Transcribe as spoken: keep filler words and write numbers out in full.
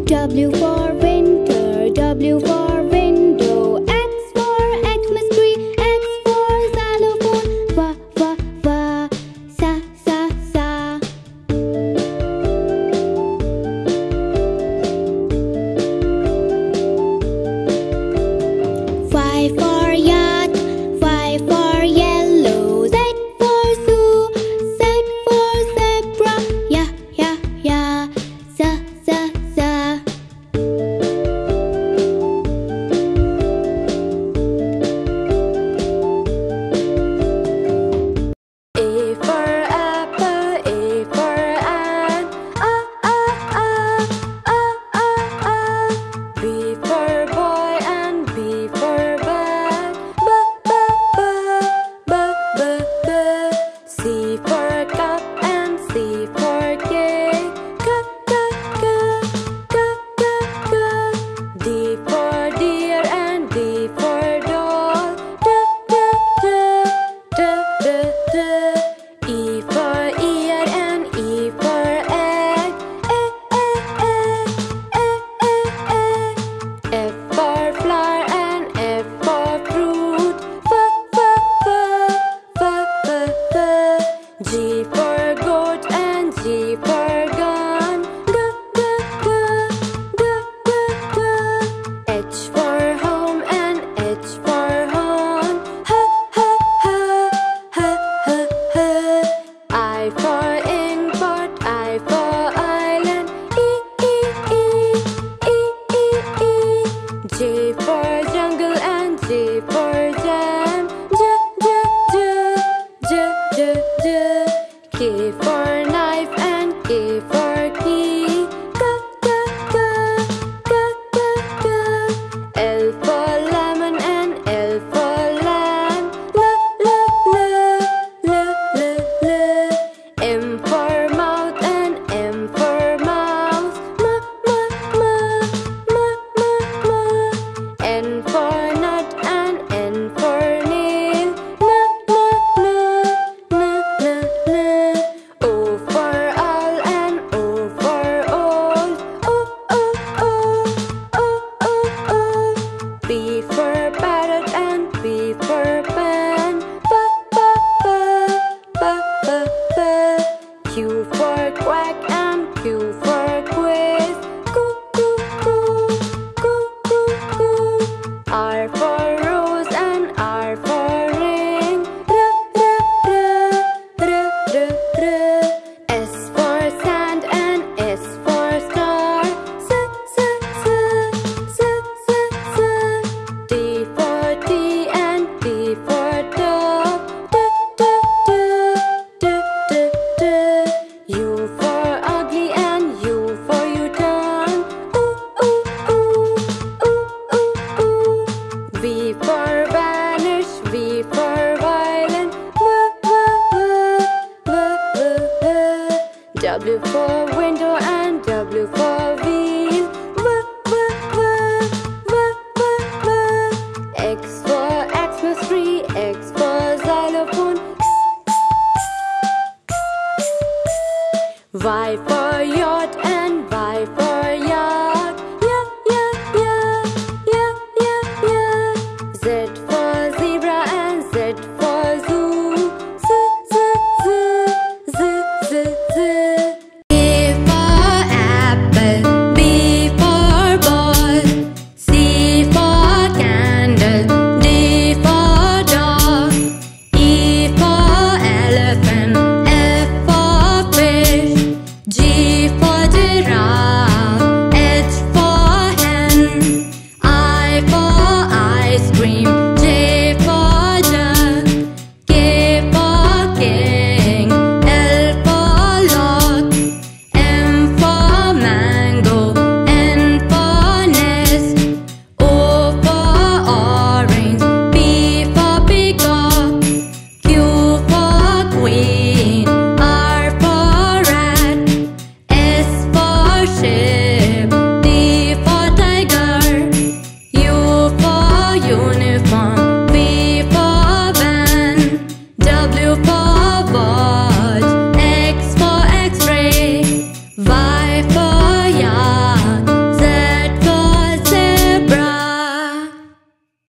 W for winter, W for window. X for Xmas tree, X for xylophone. Va, va, va, sa, sa, sa. Y for yacht, Y for yellow. Z for zoo, Z for zebra. Ya, ya, ya, za, za, za. A for apple, A for ant. Ah, ah, ah, ah, ah, ah. B for boy and B for bag. B, b, b, b, b, b. C for cup and C for cake. K, k, k, k, k, k. D for deer and D for doll. D, d, d, d, d, d. E for ear and E for egg. E, e, e, e, e, e. F for flower and F for fruit. F, f, f, f, f, f. G for goat and G for gun. G, g, g, g, g, g. H for home and H for horn. H, h, h, h, h, h. I for import, I for island. E, e, e, e, e, e. J for jungle and J for jam. J, j, j, j, j, j. K for knife and K for key. K, k, k, k, k, k. L for lemon and L for lamb. L, l, l, l, l, l. M for mouth and M for mouse. M, m, m, m, m, m. N for nut and N for nail. N, n, n, n, n, n. O for owl and O for old. O, o, o, o, o, o. P for parrot and P for pen. P, p, p, p, p, p. Q for quack and Q for quiz. Q, q, q, q, q, q. R for rose and R for ring. R, r, r, r, r, r. S for sand and S for star. S, s, s, s, s, s. T for tea and T for dog. D, d, d, d, d, d. U for ugly and U for U-turn. Ooh, ooh, ooh, ooh, ooh, ooh. V for vanish, V for violin. V, v, v, v, v, v. W for window and W for wheel. V, v, v, v, v, v. X for Xmas tree, X for xylophone. Y for yacht and Y for yak. Ya, ya, ya, ya, ya, ya. Z for zebra and Z for zoo. Z, z, z, z, z, z. A for apple, B for ball. C for candle, D for dog. E for elephant, F for fish. G for giraffe, H for hen. I for ice cream, J for jug. K for king, L for lock. M for mango, N for nest. O for orange, P for peacock. Q for queen.